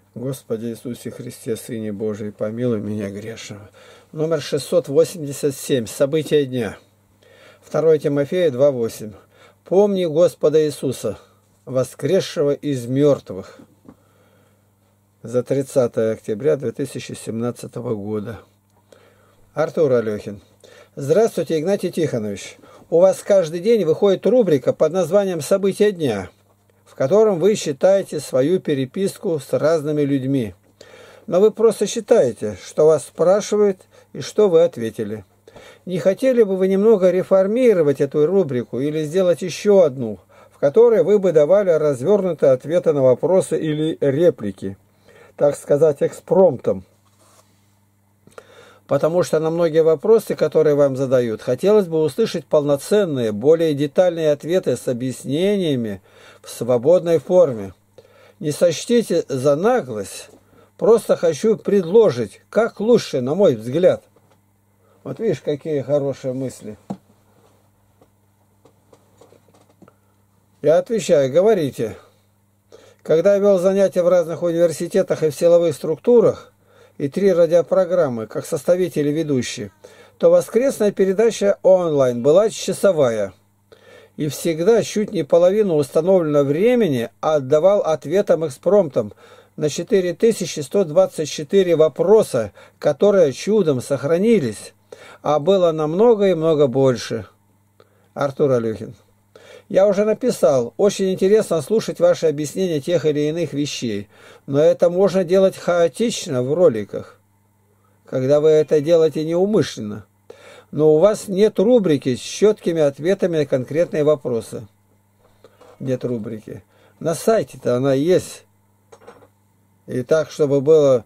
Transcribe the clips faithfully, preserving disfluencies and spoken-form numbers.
Господи Иисусе Христе, Сыне Божий, помилуй меня грешного. Номер шестьсот восемьдесят семь. События дня. второе Тимофея два восемь. Помни Господа Иисуса, воскресшего из мертвых. За тридцатое октября две тысячи семнадцатого года. Артур Алехин. Здравствуйте, Игнатий Тихонович. У вас каждый день выходит рубрика под названием «События дня», в котором вы считаете свою переписку с разными людьми. Но вы просто считаете, что вас спрашивают и что вы ответили. Не хотели бы вы немного реформировать эту рубрику или сделать еще одну, в которой вы бы давали развернутые ответы на вопросы или реплики, так сказать, экспромтом? Потому что на многие вопросы, которые вам задают, хотелось бы услышать полноценные, более детальные ответы с объяснениями в свободной форме. Не сочтите за наглость, просто хочу предложить, как лучше, на мой взгляд. Вот видишь, какие хорошие мысли. Я отвечаю, говорите. Когда я вел занятия в разных университетах и в силовых структурах, и три радиопрограммы, как составитель и ведущий, то воскресная передача онлайн была часовая. И всегда чуть не половину установленного времени отдавал ответам экспромтом на четыре тысячи сто двадцать четыре вопроса, которые чудом сохранились, а было намного и много больше. Артур Алехин. Я уже написал, очень интересно слушать ваши объяснения тех или иных вещей, но это можно делать хаотично в роликах, когда вы это делаете неумышленно. Но у вас нет рубрики с четкими ответами на конкретные вопросы. Нет рубрики. На сайте-то она есть. И так, чтобы было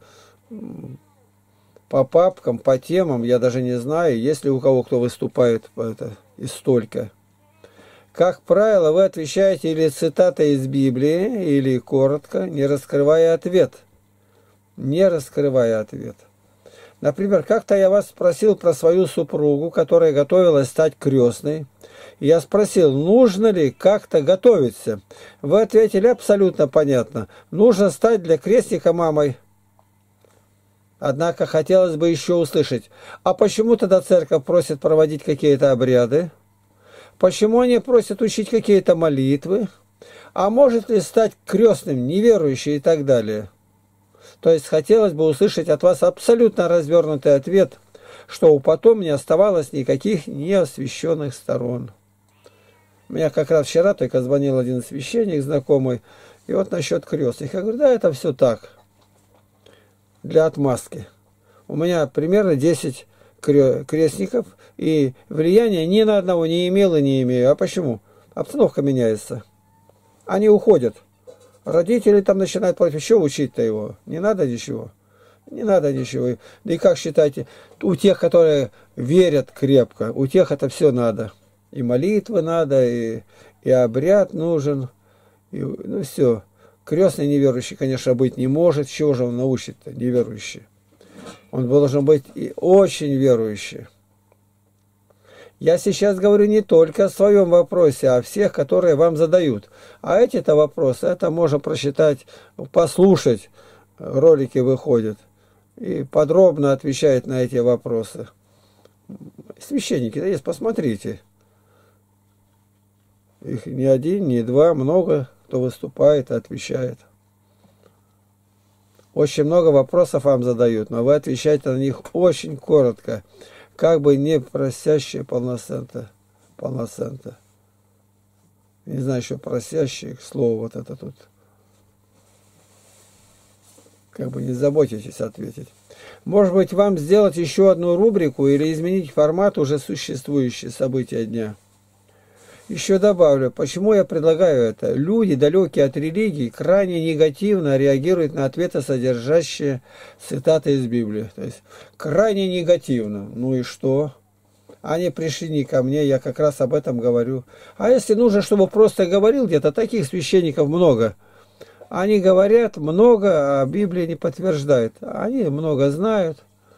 по папкам, по темам, я даже не знаю, есть ли у кого кто выступает по это, и столько. Как правило, вы отвечаете или цитатой из Библии, или коротко, не раскрывая ответ. Не раскрывая ответ. Например, как-то я вас спросил про свою супругу, которая готовилась стать крестной. И я спросил, нужно ли как-то готовиться. Вы ответили абсолютно понятно. Нужно стать для крестника мамой. Однако хотелось бы еще услышать, а почему тогда церковь просит проводить какие-то обряды? Почему они просят учить какие-то молитвы? А может ли стать крестным, неверующий и так далее? То есть хотелось бы услышать от вас абсолютно развернутый ответ, чтобы потом не оставалось никаких неосвященных сторон. Меня как раз вчера только звонил один священник знакомый, и вот насчет крестных. Я говорю, да, это все так, для отмазки. У меня примерно десять крестников, и влияния ни на одного не имел и не имею. А почему? Обстановка меняется. Они уходят. Родители там начинают против. Еще учить-то его? Не надо ничего. Не надо ничего. Да и как считаете, у тех, которые верят крепко, у тех это все надо. И молитвы надо, и, и обряд нужен. И, ну все. Крестный неверующий, конечно, быть не может. Чего же он научит-то, неверующий? Он должен быть и очень верующий. Я сейчас говорю не только о своем вопросе, а о всех, которые вам задают. А эти-то вопросы, это можно прочитать, послушать, ролики выходят. И подробно отвечает на эти вопросы. Священники, да есть, посмотрите. Их не один, не два, много кто выступает и отвечает. Очень много вопросов вам задают, но вы отвечаете на них очень коротко, как бы не просящие полноценно. полноценно. Не знаю, что просящие, слово вот это тут. Как бы не заботитесь ответить. Может быть, вам сделать еще одну рубрику или изменить формат уже существующие события дня. Еще добавлю, почему я предлагаю это. Люди, далекие от религии, крайне негативно реагируют на ответы, содержащие цитаты из Библии. То есть, крайне негативно. Ну и что? Они пришли не ко мне, я как раз об этом говорю. А если нужно, чтобы просто говорил где-то, таких священников много. Они говорят много, а Библия не подтверждает. Они много знают.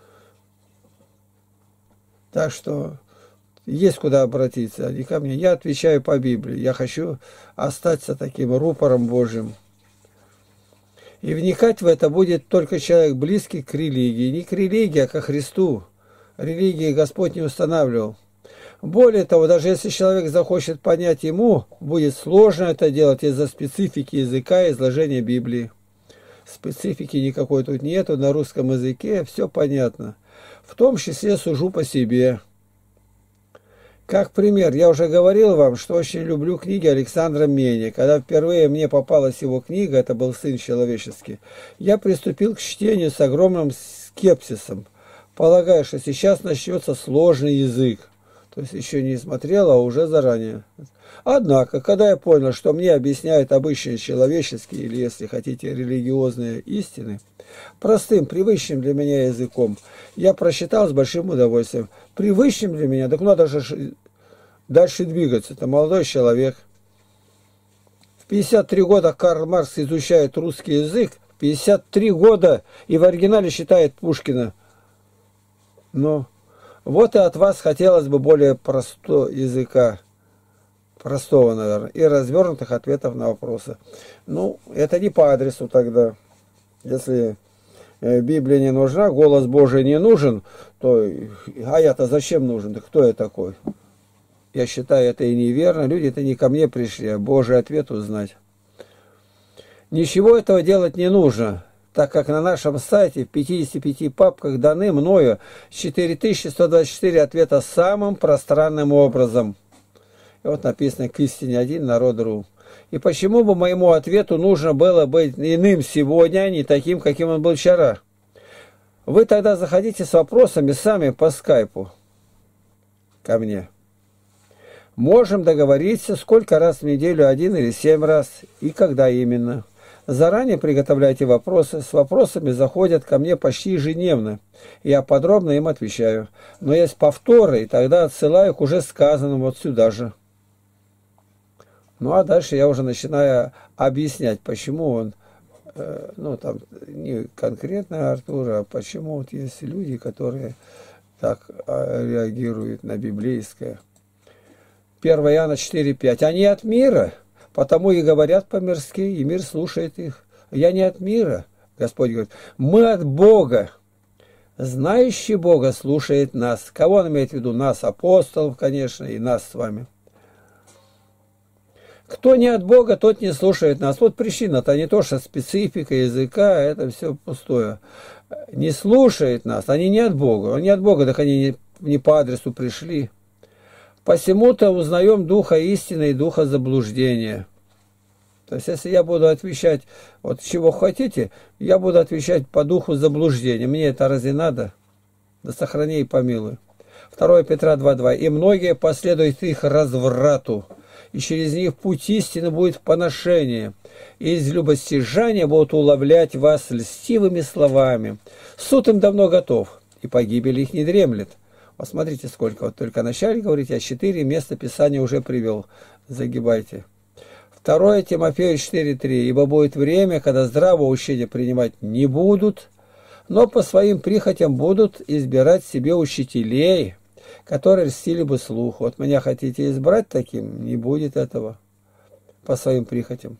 Так что... Есть куда обратиться, а не ко мне. Я отвечаю по Библии. Я хочу остаться таким рупором Божьим. И вникать в это будет только человек близкий к религии. Не к религии, а ко Христу. Религии Господь не устанавливал. Более того, даже если человек захочет понять ему, будет сложно это делать из-за специфики языка и изложения Библии. Специфики никакой тут нету, на русском языке все понятно. В том числе сужу по себе. Как пример, я уже говорил вам, что очень люблю книги Александра Мени. Когда впервые мне попалась его книга, это был «Сын человеческий», я приступил к чтению с огромным скепсисом, полагая, что сейчас начнется сложный язык. То есть еще не смотрел, а уже заранее. Однако, когда я понял, что мне объясняют обычные человеческие, или, если хотите, религиозные истины, простым, привычным для меня языком, я прочитал с большим удовольствием. Привычным для меня, так надо же дальше двигаться. Это молодой человек. В пятьдесят три года Карл Маркс изучает русский язык, в пятьдесят три года и в оригинале читает Пушкина. Но вот и от вас хотелось бы более простого языка, простого, наверное, и развернутых ответов на вопросы. Ну, это не по адресу тогда. Если Библия не нужна, голос Божий не нужен, то а я-то зачем нужен? Да кто я такой? Я считаю, это и неверно. Люди-то не ко мне пришли, а Божий ответ узнать. Ничего этого делать не нужно, так как на нашем сайте в пятидесяти пяти папках даны мною четыре тысячи сто двадцать четыре ответа самым пространным образом. И вот написано «К истине один, народ.ру». И почему бы моему ответу нужно было быть иным сегодня, а не таким, каким он был вчера? Вы тогда заходите с вопросами сами по скайпу ко мне. Можем договориться, сколько раз в неделю, один или семь раз, и когда именно. Заранее приготовляйте вопросы. С вопросами заходят ко мне почти ежедневно. Я подробно им отвечаю. Но есть повторы, и тогда отсылаю к уже сказанному вот сюда же. Ну, а дальше я уже начинаю объяснять, почему он, э, ну, там, не конкретно Артур, а почему вот есть люди, которые так э, реагируют на библейское. первое Иоанна четыре пять. Они от мира, потому и говорят по-мирски, и мир слушает их. Я не от мира, Господь говорит, мы от Бога. Знающий Бога слушает нас. Кого он имеет в виду? Нас, апостолов, конечно, и нас с вами. Кто не от Бога, тот не слушает нас. Вот причина-то не то, что специфика языка, это все пустое. Не слушает нас, они не от Бога. Они от Бога, так они не, не по адресу пришли. Посему-то узнаем духа истины и духа заблуждения. То есть, если я буду отвечать, вот чего хотите, я буду отвечать по духу заблуждения. Мне это разве надо? Да сохрани и помилуй. второе Петра два два. И многие последуют их разврату, и через них путь истины будет в поношении, и из любостяжания будут уловлять вас льстивыми словами. Суд им давно готов, и погибель их не дремлет. Вот смотрите, сколько. Вот только начале говорить, я четыре места Писания уже привел. Загибайте. второе Тимофею четыре три. Ибо будет время, когда здравого учения принимать не будут, но по своим прихотям будут избирать себе учителей, которые льстили бы слух. Вот меня хотите избрать таким, не будет этого по своим прихотям.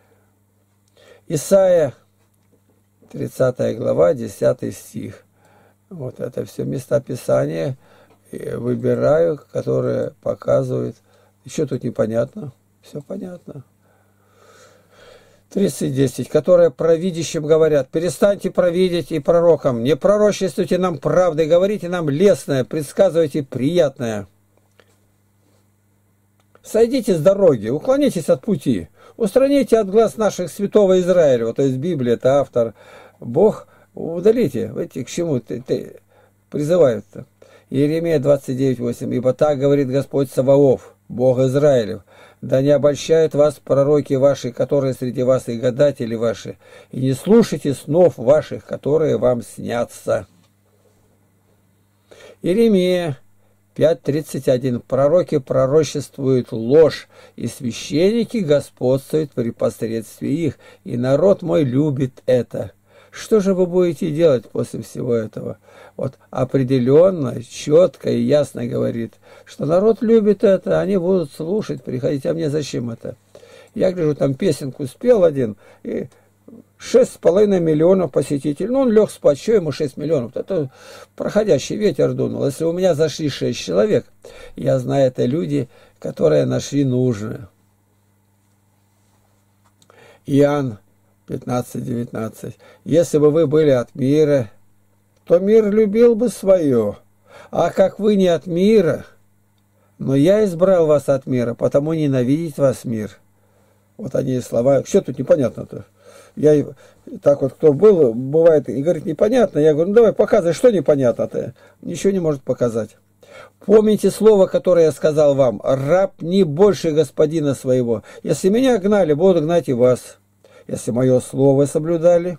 Исайя, тридцатая глава, десятый стих. Вот это все места Писания выбираю, которые показывают. Еще тут непонятно. Все понятно. тридцать десять. Которые провидящим говорят: перестаньте провидеть и пророкам. Не пророчествуйте нам правды, говорите нам лестное, предсказывайте приятное. Сойдите с дороги, уклонитесь от пути. Устраните от глаз наших святого Израиля. То есть Библия, это автор. Бог удалите. Видите, к чему ты, ты призывают-то? Иеремия двадцать девять восемь. Ибо так говорит Господь Саваоф, Бог Израилев: да не обольщают вас пророки ваши, которые среди вас и гадатели ваши, и не слушайте снов ваших, которые вам снятся. Иеремия пять тридцать один. Пророки пророчествуют ложь, и священники господствуют при посредстве их, и народ мой любит это. Что же вы будете делать после всего этого? Вот определенно, четко и ясно говорит, что народ любит это, они будут слушать, приходить. А мне зачем это? Я гляжу, там песенку спел один, и Шесть с половиной миллионов посетителей. Ну, он лег спать, что ему шесть миллионов? Это проходящий ветер дунул. Если у меня зашли шесть человек, я знаю, это люди, которые нашли нужное. Иоанн пятнадцать девятнадцать. Если бы вы были от мира, то мир любил бы свое. А как вы не от мира, но я избрал вас от мира, потому ненавидеть вас мир. Вот они слова. Что тут непонятно-то? Я так вот, кто был, бывает, и говорит, непонятно. Я говорю, ну давай показывай, что непонятно-то. Ничего не может показать. Помните слово, которое я сказал вам. Раб не больше господина своего. Если меня гнали, будут гнать и вас. Если мое слово соблюдали,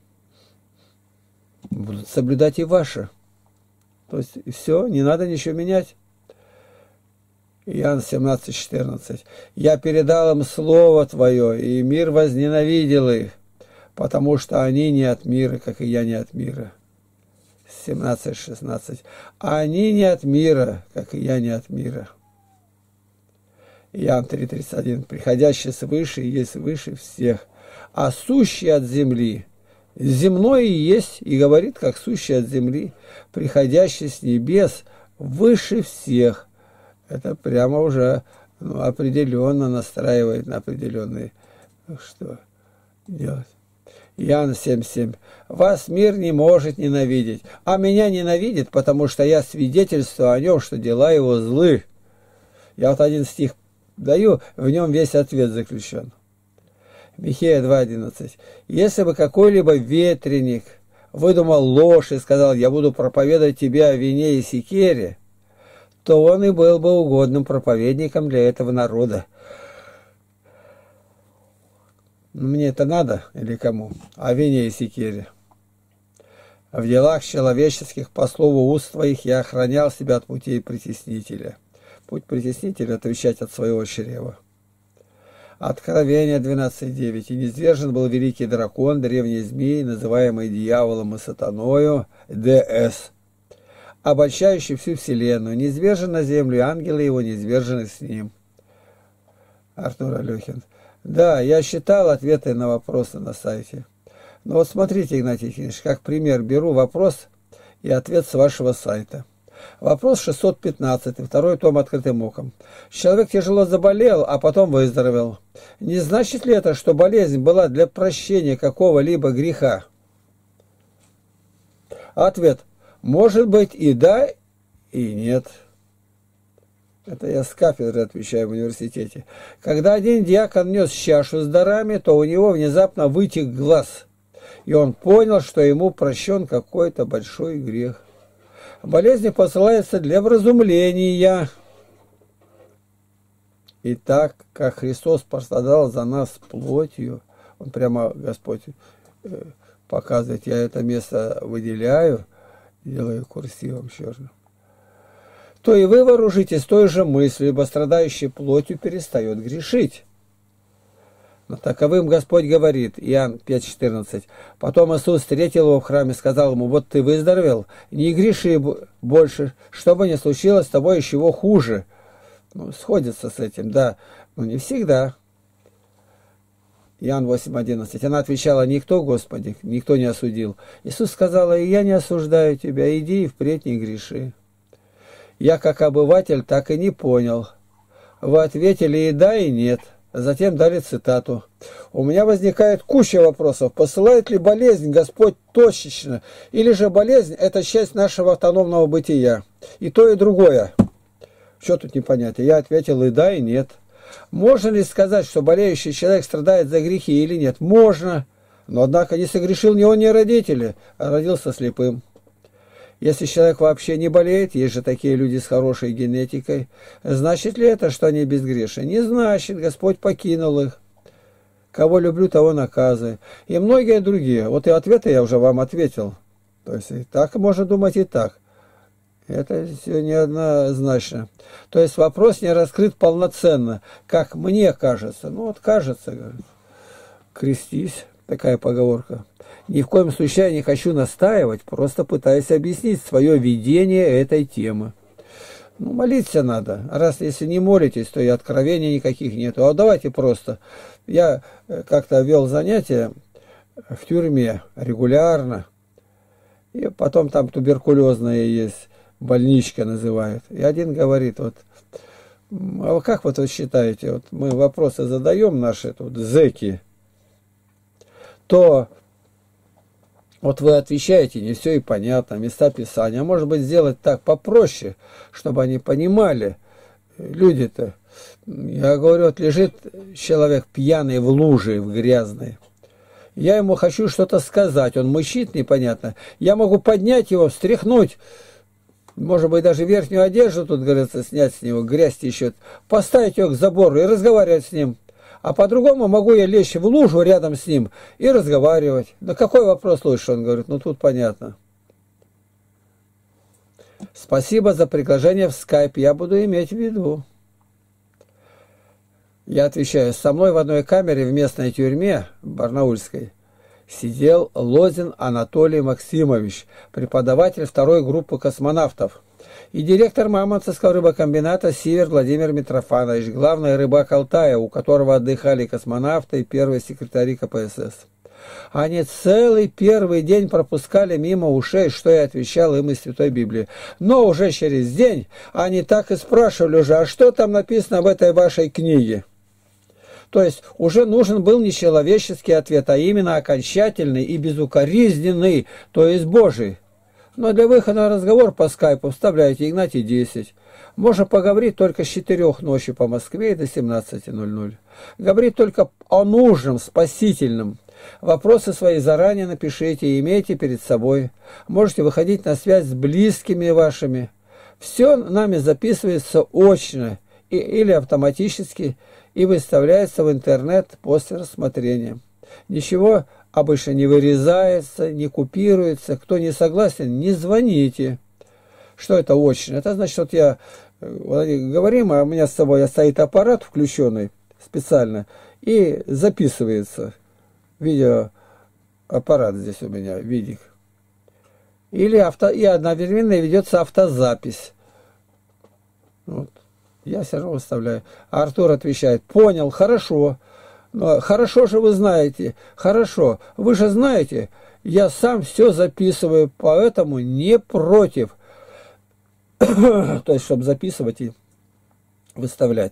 будут соблюдать и ваше. То есть и все, не надо ничего менять. Иоанн семнадцать четырнадцать. Я передал им слово твое, и мир возненавидел их, потому что они не от мира, как и я не от мира. семнадцать шестнадцать. А они не от мира, как и я не от мира. Иоанн три тридцать один. Приходящий свыше есть выше всех, а сущий от земли. Земной и есть, и говорит, как сущий от земли. Приходящий с небес выше всех. Это прямо уже ну, определенно настраивает на определенные, что делать. Иоанн семь семь. Вас мир не может ненавидеть, а меня ненавидит, потому что я свидетельствую о нем, что дела его злы. Я вот один стих даю, в нем весь ответ заключен. Михея два одиннадцать. Если бы какой-либо ветреник выдумал ложь и сказал, я буду проповедовать тебе о вине и секере, то он и был бы угодным проповедником для этого народа. Мне это надо или кому? О вине и секере. В делах человеческих, по слову уст твоих, я охранял себя от путей притеснителя. Путь притеснителя – отвечать от своего чрева. Откровение двенадцать девять. И низвержен был великий дракон, древний змей, называемый дьяволом и сатаною, ДС, обольщающий всю вселенную, низвержен на землю, и ангелы его низвержены с ним. Артур Алехин. Да, я считал ответы на вопросы на сайте. Но вот смотрите, Игнатий Тихонович, как пример беру вопрос и ответ с вашего сайта. Вопрос шестьсот пятнадцать, второй том «Открытым оком». Человек тяжело заболел, а потом выздоровел. Не значит ли это, что болезнь была для прощения какого-либо греха? Ответ. Может быть и да, и нет. Это я с кафедры отвечаю в университете. Когда один диакон нес чашу с дарами, то у него внезапно вытек глаз. И он понял, что ему прощен какой-то большой грех. Болезнь посылается для вразумления. И так, как Христос пострадал за нас плотью, он прямо, Господь, показывает, я это место выделяю, делаю курсивом черным, то и вы вооружитесь той же мыслью, ибо страдающий плотью перестает грешить. Но таковым Господь говорит, Иоанн пять четырнадцать. Потом Иисус встретил его в храме, сказал ему, вот ты выздоровел, не греши больше, что бы ни случилось с тобой еще хуже. Ну, сходится с этим, да, но не всегда. Иоанн восемь одиннадцать. Она отвечала, никто, Господи, никто не осудил. Иисус сказал, и я не осуждаю тебя, иди и впредь не греши. Я, как обыватель, так и не понял. Вы ответили и да, и нет. Затем дали цитату. У меня возникает куча вопросов. Посылает ли болезнь Господь точечно? Или же болезнь – это часть нашего автономного бытия? И то, и другое. Что тут непонятно? Я ответил и да, и нет. Можно ли сказать, что болеющий человек страдает за грехи или нет? Можно. Но, однако, не согрешил ни он, ни родители, а родился слепым. Если человек вообще не болеет, есть же такие люди с хорошей генетикой, значит ли это, что они безгрешны? Не значит, Господь покинул их. Кого люблю, того наказываю. И многие другие. Вот и ответы я уже вам ответил. То есть и так можно думать, и так. Это все неоднозначно. То есть вопрос не раскрыт полноценно, как мне кажется. Ну вот кажется, говорит, крестись, такая поговорка. Ни в коем случае я не хочу настаивать, просто пытаюсь объяснить свое видение этой темы. Ну, молиться надо. Раз если не молитесь, то и откровений никаких нету. А давайте просто. Я как-то вел занятия в тюрьме регулярно. И потом там туберкулезная есть, больничка называют. И один говорит, вот, а как вот вы считаете, вот мы вопросы задаем наши тут зэки, то вот вы отвечаете, не все и понятно, места Писания. А может быть сделать так попроще, чтобы они понимали, люди-то. Я говорю, вот лежит человек пьяный в луже, в грязной. Я ему хочу что-то сказать, он мычит непонятно. Я могу поднять его, встряхнуть, может быть, даже верхнюю одежду, тут, говорится, снять с него, грязь еще, поставить его к забору и разговаривать с ним. А по-другому могу я лечь в лужу рядом с ним и разговаривать. Да какой вопрос лучше, он говорит, ну тут понятно. Спасибо за приглашение в скайп, я буду иметь в виду. Я отвечаю, со мной в одной камере в местной тюрьме, барнаульской, сидел Лозин Анатолий Максимович, преподаватель второй группы космонавтов, и директор Мамонтовского рыбокомбината Сивер Владимир Митрофанович, главный рыбак Алтая, у которого отдыхали космонавты и первые секретари ка пэ эс эс. Они целый первый день пропускали мимо ушей, что я отвечал им из Святой Библии. Но уже через день они так и спрашивали уже, а что там написано в этой вашей книге? То есть уже нужен был не человеческий ответ, а именно окончательный и безукоризненный, то есть Божий. Но для выхода на разговор по скайпу вставляйте Игнатий десять. Можно поговорить только с четырёх ночи по Москве и до семнадцати ноль-ноль. Говорить только о нужном, спасительном. Вопросы свои заранее напишите и имейте перед собой. Можете выходить на связь с близкими вашими. Все нами записывается очно и, или автоматически и выставляется в интернет после рассмотрения. Ничего обычно не вырезается, не купируется. Кто не согласен, не звоните. Что это очно? Это значит, вот я вот говорим, а у меня с собой стоит аппарат включенный специально и записывается. Видеоаппарат здесь у меня, видик. Или авто, и одновременно ведется автозапись. Вот. Я все равно выставляю. А Артур отвечает, понял, хорошо. Но хорошо же вы знаете. Хорошо. Вы же знаете, я сам все записываю, поэтому не против. То есть, чтобы записывать и выставлять.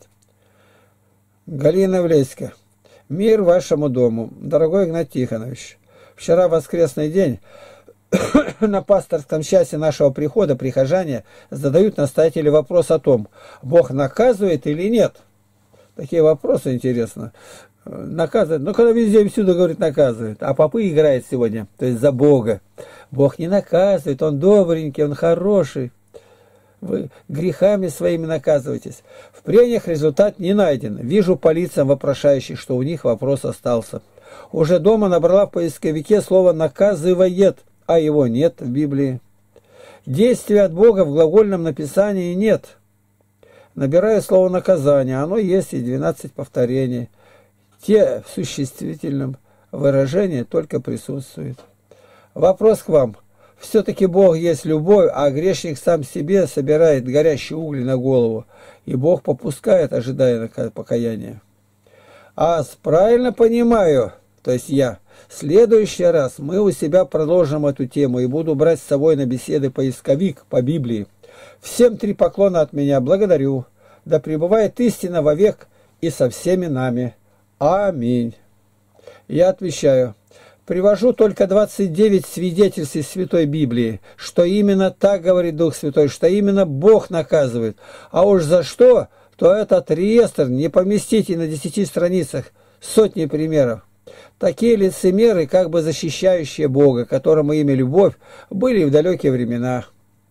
Галина Влеська. Мир вашему дому. Дорогой Игнатий Тихонович, вчера воскресный день на пасторском часе нашего прихода прихожане задают настоятелю вопрос о том, Бог наказывает или нет. Такие вопросы, интересно. Наказывает. Ну, когда везде и всюду говорит наказывает. А попы играет сегодня, то есть за Бога. Бог не наказывает, Он добренький, Он хороший. Вы грехами своими наказываетесь. В прениях результат не найден. Вижу по лицам вопрошающих, что у них вопрос остался. Уже дома набрала в поисковике слово «наказывает», а его нет в Библии. Действия от Бога в глагольном написании нет. Набираю слово «наказание», оно есть и двенадцать повторений. Те в существительном выражении только присутствуют. Вопрос к вам. Все-таки Бог есть любовь, а грешник сам себе собирает горящие угли на голову, и Бог попускает, ожидая покаяния. А правильно понимаю, то есть я, в следующий раз мы у себя продолжим эту тему и буду брать с собой на беседы поисковик по Библии. Всем три поклона от меня, благодарю. Да пребывает истина вовек и со всеми нами. Аминь. Я отвечаю. Привожу только двадцать девять свидетельств из Святой Библии, что именно так говорит Дух Святой, что именно Бог наказывает. А уж за что, то этот реестр не поместите на десяти страницах, сотни примеров. Такие лицемеры, как бы защищающие Бога, которому имя любовь, были в далекие времена.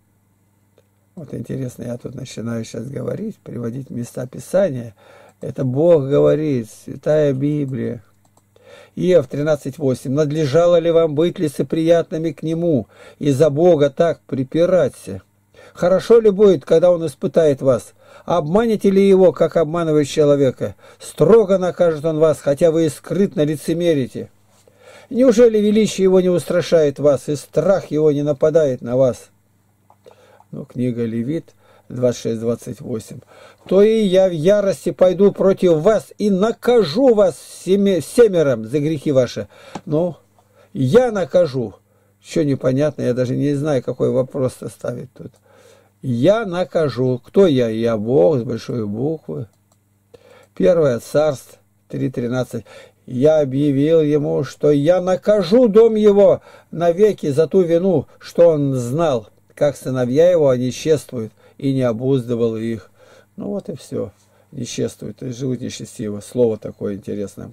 Вот интересно, я тут начинаю сейчас говорить, приводить места Писания. Это Бог говорит, Святая Библия. Иов тринадцать восемь. Надлежало ли вам быть лицеприятными к нему, и за Бога так припираться? Хорошо ли будет, когда он испытает вас? Обманете ли его, как обманывает человека? Строго накажет он вас, хотя вы и скрытно лицемерите. Неужели величие его не устрашает вас, и страх его не нападает на вас? Ну, книга Левит двадцать шесть двадцать восемь. То и я в ярости пойду против вас и накажу вас семером за грехи ваши. Ну, Я накажу. Что непонятно, я даже не знаю, какой вопрос ставить тут. Я накажу. Кто я? Я Бог с большой буквы. Первое Царств три тринадцать. Я объявил ему, что я накажу дом его навеки за ту вину, что он знал, как сыновья его несчастствуют, и не обуздывал их. Ну вот и все. Несчастствуют, и живут несчастливо. Слово такое интересное.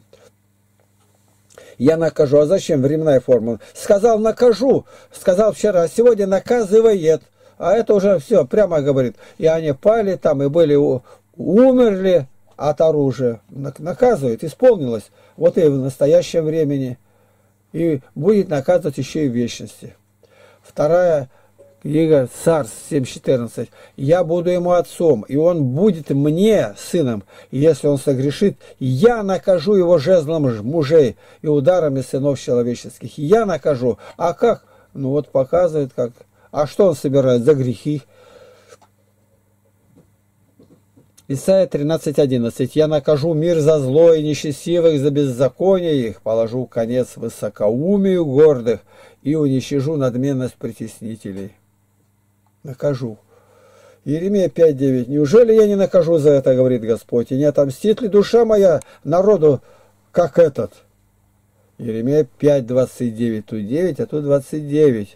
Я накажу. А зачем временная формула? Сказал накажу. Сказал вчера, а сегодня наказывает. А это уже все, прямо говорит. И они пали там, и были, умерли от оружия. Наказывает, исполнилось. Вот и в настоящем времени. И будет наказывать еще и в вечности. Вторая книга Царств семь четырнадцать. Я буду ему отцом, и он будет мне сыном. И если он согрешит, я накажу его жезлом мужей и ударами сынов человеческих. Я накажу. А как? Ну вот показывает, как. А что он собирает за грехи? Исайя тринадцать одиннадцать. Я накажу мир за зло и несчастливых за беззаконие их, положу конец высокоумию гордых и уничижу надменность притеснителей. Накажу. Иеремия пять девять. Неужели я не накажу за это, говорит Господь, и не отомстит ли душа моя народу, как этот? Иеремия пять двадцать девять. Тут девять, а тут двадцать девять.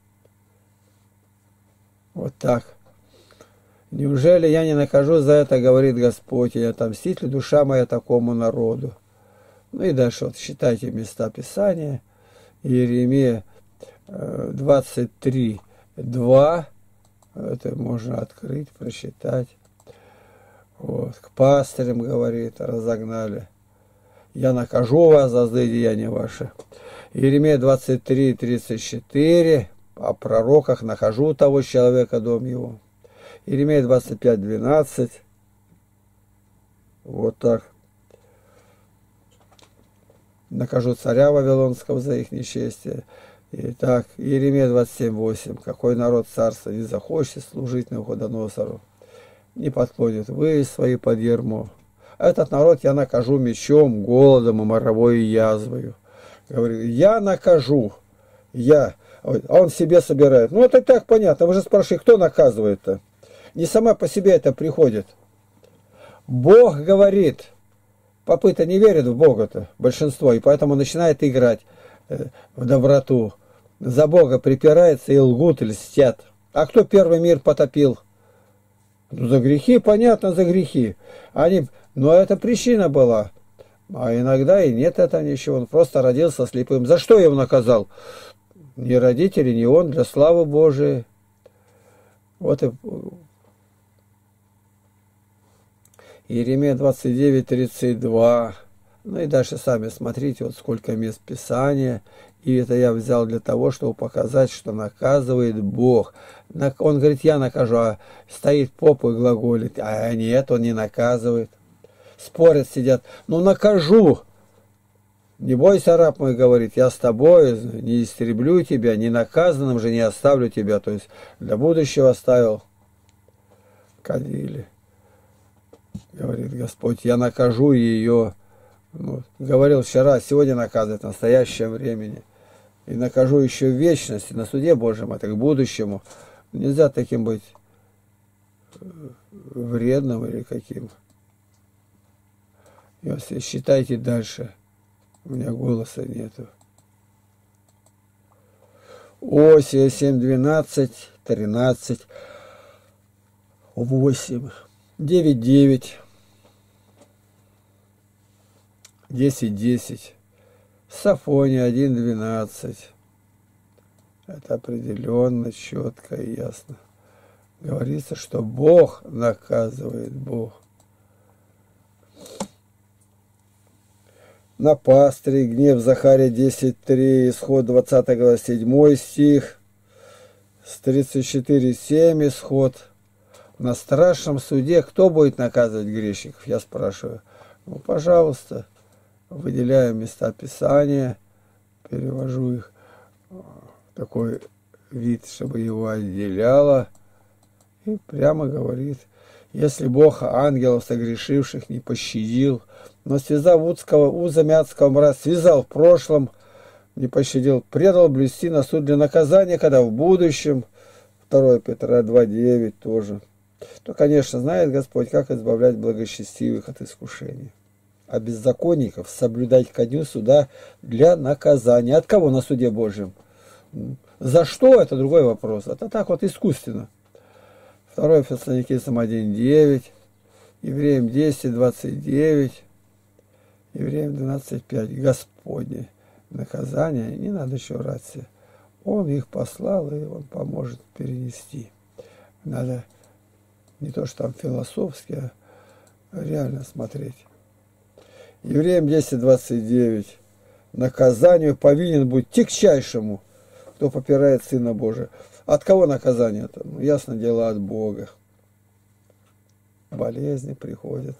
Вот так. Неужели я не накажу за это, говорит Господь, и не отомстит ли душа моя такому народу? Ну и дальше вот считайте места Писания. Иеремия двадцать три два. Это можно открыть, прочитать. Вот. К пастырям, говорит, разогнали. Я накажу вас за злые деяния ваши. Иеремия двадцать три тридцать четыре. О пророках нахожу того человека, дом его. Иеремия двадцать пять двенадцать. Вот так. Накажу царя Вавилонского за их нечестие. Итак, Иеремия двадцать семь восемь. Какой народ царства не захочет служить Навуходоносору, не подходит вы свои под ярмо. Этот народ я накажу мечом, голодом и моровой язвою. Говорю, я накажу. Я. А он себе собирает. Ну, это так понятно. Вы же спрашиваете, кто наказывает-то? Не сама по себе это приходит. Бог говорит. Попы-то не верят в Бога-то, большинство, и поэтому начинает играть в доброту. За Бога припирается и лгут, и льстят. А кто первый мир потопил? Ну, за грехи, понятно, за грехи. Они... Но это причина была. А иногда и нет этого ничего. Он просто родился слепым. За что его наказал? Ни родители, ни он, для славы Божией. Вот и... Иеремия двадцать девять тридцать два. Ну и дальше сами смотрите, вот сколько мест Писания. И это я взял для того, чтобы показать, что наказывает Бог. Он говорит, я накажу, а стоит поп и глаголит. А нет, он не наказывает. Спорят, сидят. Ну накажу. Не бойся, раб мой, говорит, я с тобой, не истреблю тебя, не наказанным же не оставлю тебя. То есть для будущего оставил. Кадили. Говорит Господь, я накажу ее. Ну, говорил вчера, сегодня наказывает в настоящем времени. И накажу еще в вечности, на суде Божьем, это к будущему. Нельзя таким быть вредным или каким. Если считайте дальше. У меня голоса нету. Осия семь двенадцать тринадцать восемь девять девять десять десять. Сафония один двенадцать. Это определенно, четко и ясно. Говорится, что Бог наказывает Бог. На пастыре гнев Захария десять три, исход двадцатая глава седьмой стих, с тридцать четыре семь исход. На страшном суде кто будет наказывать грешников, я спрашиваю. Ну, пожалуйста, выделяю места Писания, перевожу их в такой вид, чтобы его отделяло, и прямо говорит, если Бог ангелов согрешивших не пощадил, но связав узкого, узами адского мра, связал в прошлом, не пощадил, предал блюсти на суд для наказания, когда в будущем, второе Петра два девять тоже, то, конечно, знает Господь, как избавлять благочестивых от искушений. А беззаконников соблюдать ко дню суда для наказания. От кого на суде Божьем? За что? Это другой вопрос. Это так вот искусственно. второе Фессалоникийцам один девять, Евреям десять двадцать девять, Евреям двенадцать пять. Господне наказание, не надо еще раться. Он их послал, и он поможет перенести. Надо не то, что там философски, а реально смотреть. Евреям десять двадцать девять. Наказанию повинен быть тягчайшему, кто попирает Сына Божия. От кого наказание-то? Ну, ясно дело, от Бога. Болезни приходят.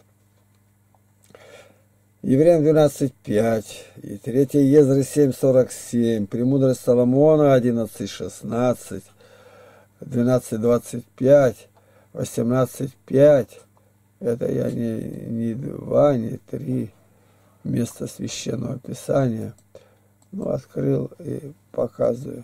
Евреям двенадцать пять. И третье Езры семь сорок семь. Премудрость Соломона одиннадцать шестнадцать. двенадцать двадцать пять. восемнадцать пять. Это я не, не два, не три места священного писания. Ну, открыл и показываю.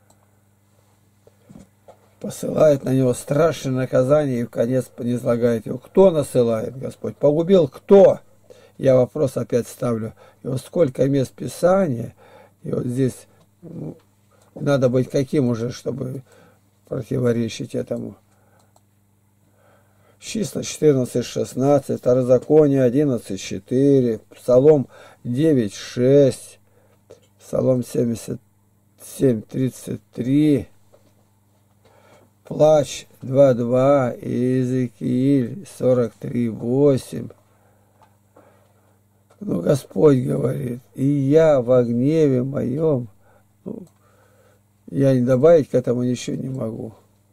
Посылает на него страшное наказание и в конец низлагает его. Кто насылает, Господь? Погубил кто? Я вопрос опять ставлю. И вот сколько мест писания, и вот здесь ну, надо быть каким уже, чтобы противоречить этому. Числа четырнадцать шестнадцать, Второзаконие одиннадцать четыре, Псалом девять шесть, Псалом семьдесят семь тридцать три, Плач два два, Иезекииль сорок три восемь. Ну, Господь говорит, и я во гневе моем, ну, я не добавить к этому ничего не могу.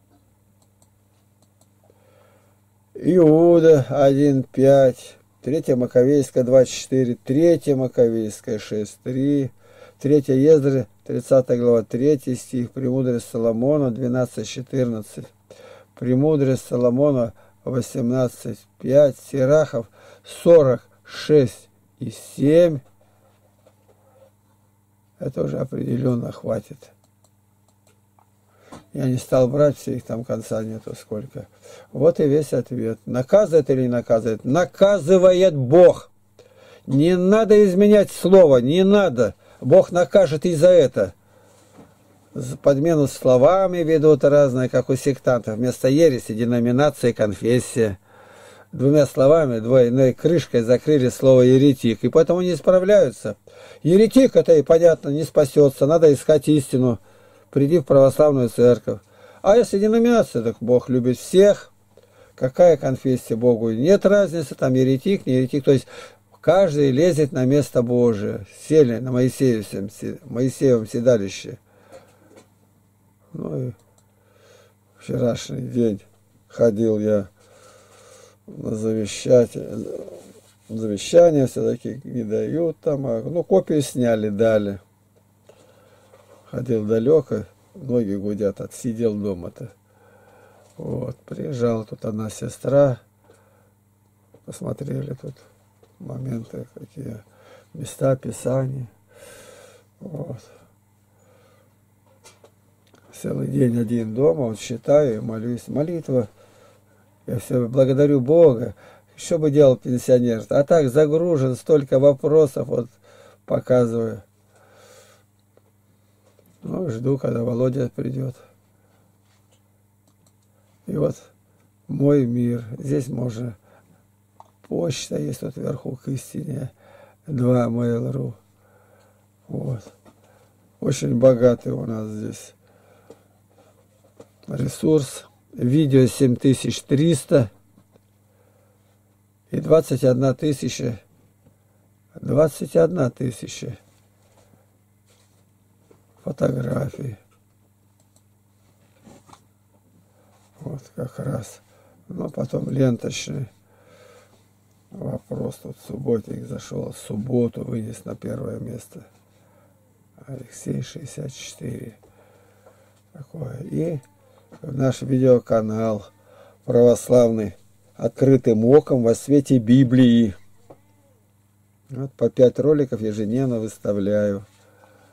Иуда один пять, третья Маковейская двадцать четыре, третья Маковейская шесть три, третья Ездры тридцатая глава третий стих, Премудрость Соломона двенадцать четырнадцать, Премудрость Соломона восемнадцать пять, Сирахов сорок шесть и семь. Это уже определенно хватит. Я не стал брать, все их там конца нету сколько. Вот и весь ответ. Наказывает или не наказывает? Наказывает Бог. Не надо изменять слово, не надо. Бог накажет и за это. Подмену словами ведут разные, как у сектантов. Вместо ереси, деноминации, конфессия. Двумя словами, двойной крышкой закрыли слово еретик. И поэтому не справляются. Еретик, это и понятно, не спасется. Надо искать истину. Приди в православную церковь. А если деноминация, так Бог любит всех. Какая конфессия Богу? Нет разницы, там еретик, не еретик. То есть каждый лезет на место Божие. Сели на Моисеевом, Моисеевом седалище. Ну и вчерашний день ходил я на завещание. Завещание все-таки не дают там. А, ну, копию сняли, дали. Ходил далеко, ноги гудят, отсидел дома-то. Вот, приезжала тут одна сестра, посмотрели тут моменты, какие места Писания. Вот. Целый день один дома, вот считаю и молюсь. Молитва, я все благодарю Бога. Что бы делал пенсионер? А так загружен, столько вопросов, вот показываю. Ну, жду, когда Володя придет. И вот мой мир. Здесь можно... Почта есть тут вверху к истине. два mail.ru. Вот. Очень богатый у нас здесь ресурс. Видео семь тысяч триста. И двадцать одна тысяча. двадцать одна тысяча. Фотографии. Вот как раз. Ну, потом ленточный вопрос. Тут субботник зашел. Субботу вынес на первое место. Алексей шестьдесят четыре. Такое. И наш видеоканал православный «Открытым оком во свете Библии». Вот по пять роликов ежедневно выставляю.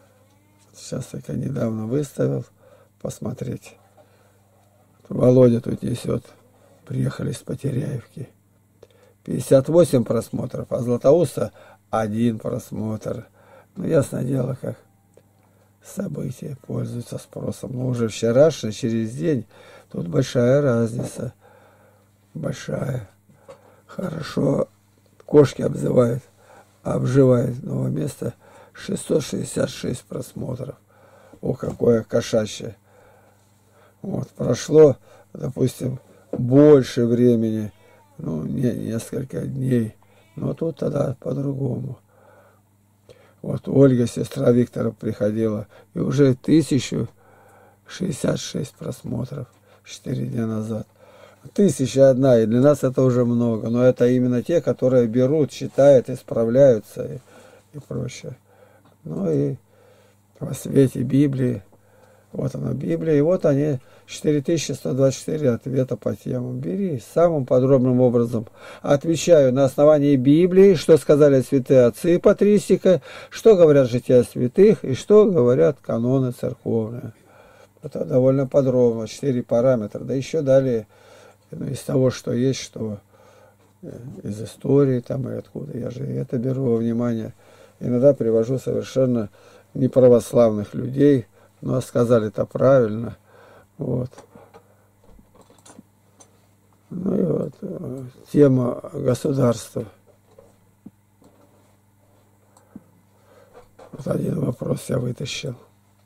Сейчас только недавно выставил, посмотреть. Володя тут несет. Приехали с Потеряевки. пятьдесят восемь просмотров, а Златоуста один просмотр. Ну, ясное дело, как события пользуются спросом. Но уже вчерашний, через день, тут большая разница. Большая. Хорошо кошки обзывают, обживает новое место. шестьсот шестьдесят шесть просмотров. О, какое кошачье. Вот, прошло, допустим, больше времени, ну, не, несколько дней, но тут тогда по-другому. Вот Ольга, сестра Виктора, приходила, и уже тысяча шестьдесят шесть просмотров четыре дня назад. Тысяча одна, и для нас это уже много, но это именно те, которые берут, читают, исправляются и, и прочее. Ну и во свете Библии, вот она Библия, и вот они, четыре тысячи сто двадцать четыре ответа по темам. Бери самым подробным образом. Отвечаю на основании Библии, что сказали святые отцы патристика, что говорят жития святых и что говорят каноны церковные. Это довольно подробно, четыре параметра. Да еще далее, ну, из того, что есть, что из истории там и откуда. Я же это беру во внимание. Иногда привожу совершенно неправославных людей, но сказали это правильно. Вот. Ну и вот тема государства. Вот один вопрос я вытащил.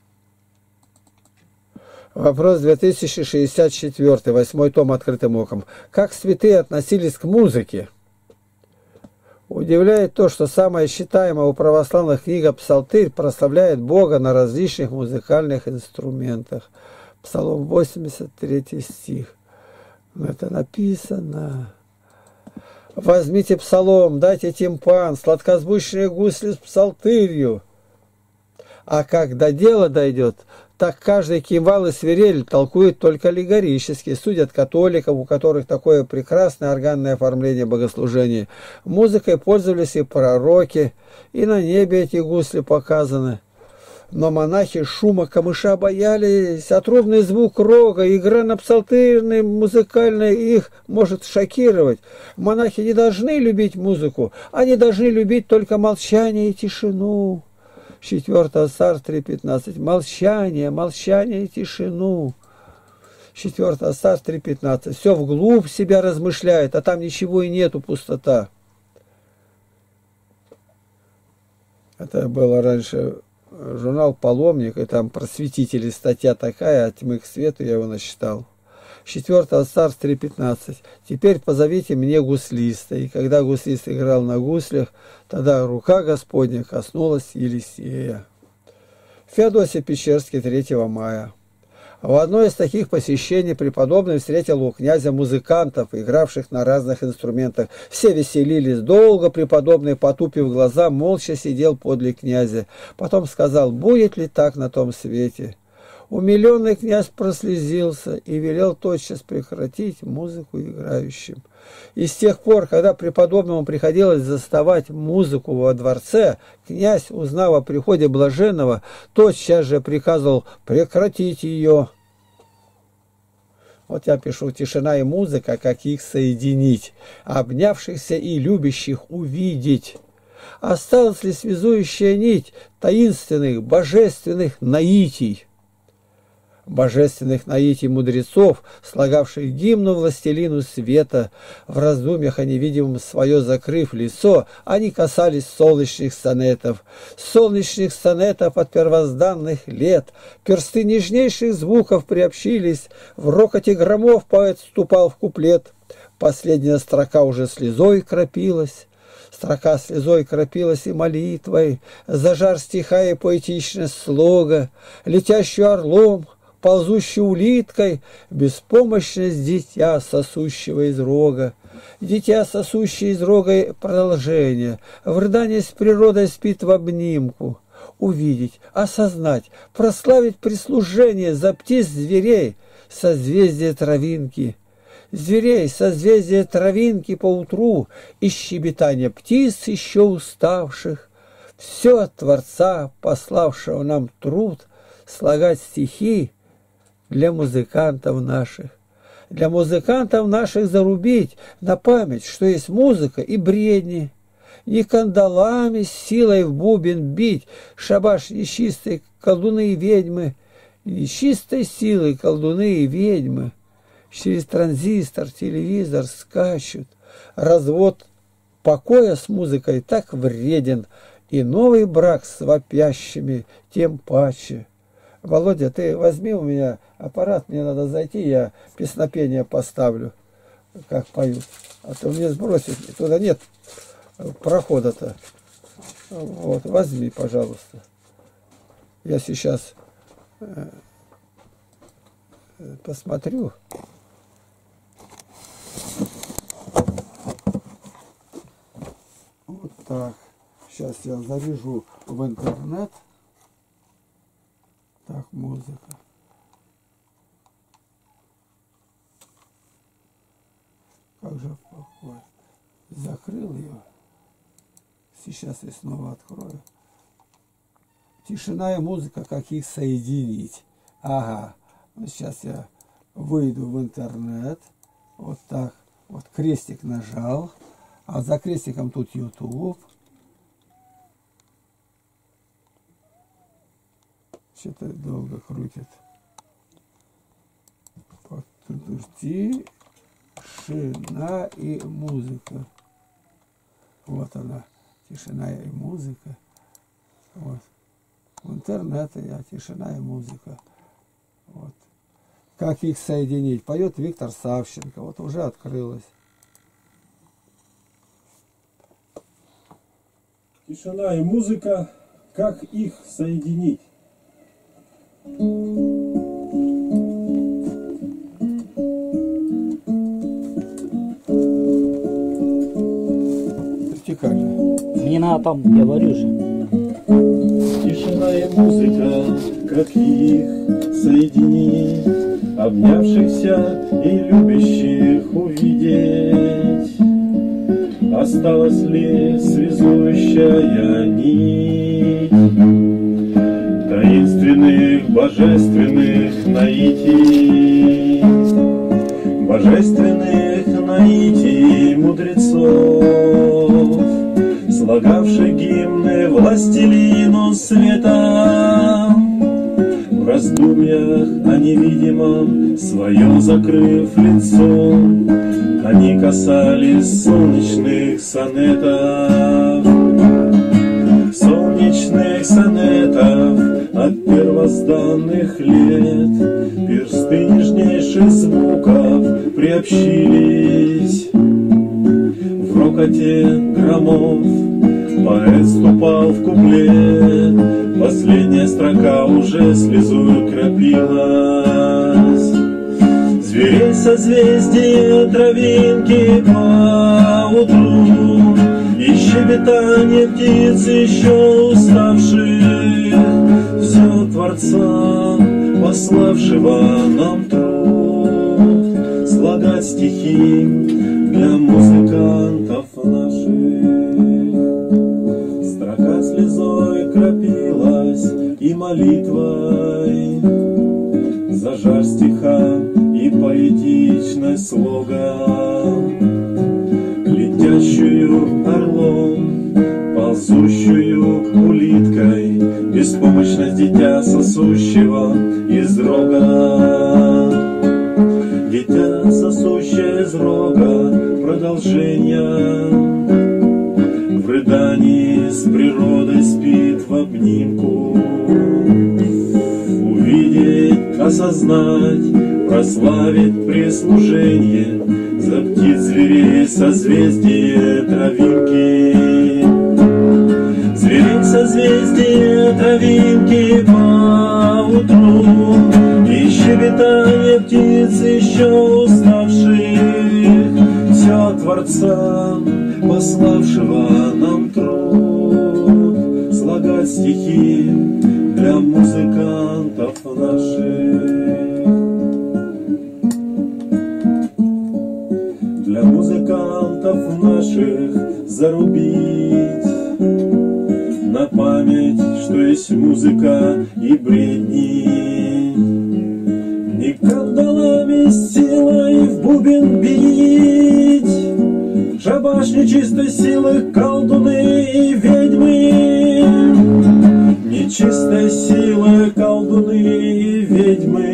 Вопрос две тысячи шестьдесят четыре, восьмой том «Открытым оком». Как святые относились к музыке? Удивляет то, что самая считаемая у православных книга «Псалтырь» прославляет Бога на различных музыкальных инструментах. Псалом восемьдесят третий стих. Это написано. Возьмите псалом, дайте тимпан, сладкозвучные гусли с псалтырью. А когда дело дойдет, так каждый кимвал и свирель толкует только аллегорически, судят католиков, у которых такое прекрасное органное оформление богослужения. Музыкой пользовались и пророки, и на небе эти гусли показаны. Но монахи шума камыша боялись, а трубный звук рога, игра на псалтырной музыкальной их может шокировать. Монахи не должны любить музыку, они должны любить только молчание и тишину. Четвертого Царств три пятнадцать. Молчание, молчание и тишину. Четвертого Царств три пятнадцать. Все вглубь себя размышляет, а там ничего и нету, пустота. Это было раньше журнал «Паломник», и там просветители, статья такая, от тьмы к свету, я его насчитал. Четвертого Царств три пятнадцать. Теперь позовите мне гуслиста. И когда гуслист играл на гуслях, тогда рука Господня коснулась Елисея. Феодосий Печерский, третьего мая. В одно из таких посещений преподобный встретил у князя музыкантов, игравших на разных инструментах. Все веселились долго, преподобный, потупив глаза, молча сидел подле князя. Потом сказал: будет ли так на том свете? Умиленный князь прослезился и велел тотчас прекратить музыку играющим. И с тех пор, когда преподобному приходилось заставать музыку во дворце, князь, узнав о приходе блаженного, тотчас же приказывал прекратить ее. Вот я пишу: тишина и музыка, как их соединить, обнявшихся и любящих увидеть. Осталась ли связующая нить таинственных, божественных наитий? Божественных наитий мудрецов, слагавших гимну властелину света, в раздумьях о невидимом свое закрыв лицо, они касались солнечных сонетов, солнечных сонетов от первозданных лет, персты нежнейших звуков приобщились, в рокоте громов поэт вступал в куплет, последняя строка уже слезой кропилась. Строка слезой кропилась и молитвой, за жар стиха и поэтичность слога, летящую орлом, ползущей улиткой, беспомощность дитя, сосущего из рога. Дитя, сосущее из рога, продолжение. В рыдании с природой спит в обнимку. Увидеть, осознать, прославить прислужение за птиц зверей, созвездие травинки. Зверей, созвездие травинки поутру, и щебетание птиц еще уставших. все от Творца, пославшего нам труд, слагать стихи для музыкантов наших. Для музыкантов наших зарубить на память, что есть музыка и бредни. Не кандалами с силой в бубен бить, шабаш нечистой колдуны и ведьмы, нечистой силой колдуны и ведьмы через транзистор, телевизор скачут. Развод покоя с музыкой так вреден, и новый брак с вопящими тем паче. Володя, ты возьми у меня аппарат, мне надо зайти, я песнопение поставлю, как поют. А то мне сбросить, туда нет прохода-то. Вот, возьми, пожалуйста. Я сейчас посмотрю. Вот так. Сейчас я завяжу в интернет. Так, музыка. Как же покой. Закрыл ее. Сейчас я снова открою. Тишина и музыка, как их соединить. Ага. Вот сейчас я выйду в интернет. Вот так. Вот крестик нажал. А за крестиком тут YouTube. Что-то долго крутит. Тишина и музыка. Вот она. Тишина и музыка. Вот. В интернете я тишина и музыка. Вот. Как их соединить? Поет Виктор Савченко. Вот уже открылось. Тишина и музыка. Как их соединить? Вертикально. Мне надо там, я говорю же. Тишина и музыка, как их соединить, обнявшихся и любящих увидеть. Осталась ли связующая нить таинственных, божественных наитий, божественных наитий мудрецов, слагавших гимны властелину света. В раздумьях о невидимом, свое закрыв лицо, они касались солнечных сонетов, солнечных сонетов от первозданных лет. Персты нежнейших звуков приобщились в рокоте громов. Поэт вступал в куплет, последняя строка уже слезою кропилась. Зверей созвездие травинки по утру, и щебетание птиц еще уставших, все Творца, пославшего нам труд, слагать стихи для музыкантов наших. Строка слезой кропилась и молитвой за жар стиха и поэтичной слогом, летящую орлом, ползущую улиткой, беспомощность дитя сосущего из рога. Дитя сосущее из рога, продолжение в рыдании с природой спит в обнимку. Увидеть, осознать, прославить прислужение за птиц, зверей, созвездие травинки. Зверей, созвездие травинки по утру, и щебетание птиц еще уставших, все Творца, пославшего нам труд, слагать стихи для музыкантов наших. Для музыкантов наших зарубить на ведь, что есть музыка и бредни. Не кандалами силой в бубен бить, шабаш нечистой силы, колдуны и ведьмы. Нечистой силы, колдуны и ведьмы.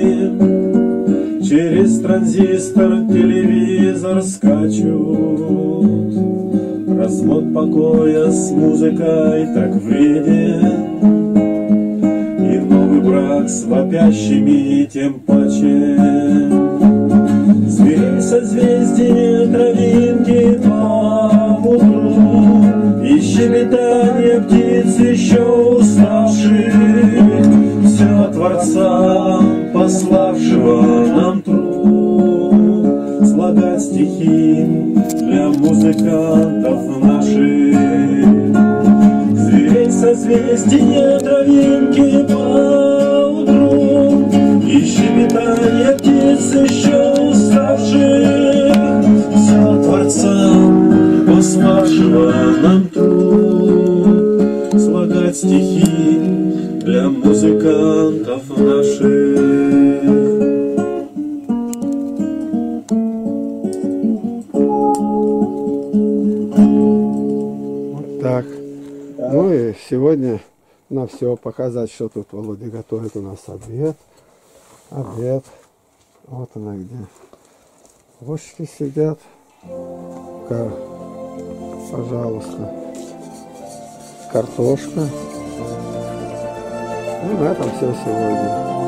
Через транзистор, телевизор скачут. Развод покоя с музыкой так вреден, и новый брак с вопящими тем паче. Зверей созвездия, травинки по утру, и щебетание птиц еще уставших. Все Творца, пославшего нам труд, слагать стихи для музыкантов наших. Зверей созвездия, травинки по утру, и щебетание птиц еще уставших. Все Творца, пославшего нам труд, слагать стихи для музыкантов наших. Вот так. Ну и сегодня на все показать, что тут Володя готовит у нас обед. Обед. Вот она где. Бочки сидят. Кар... Пожалуйста. Картошка. Ну, на этом все сегодня.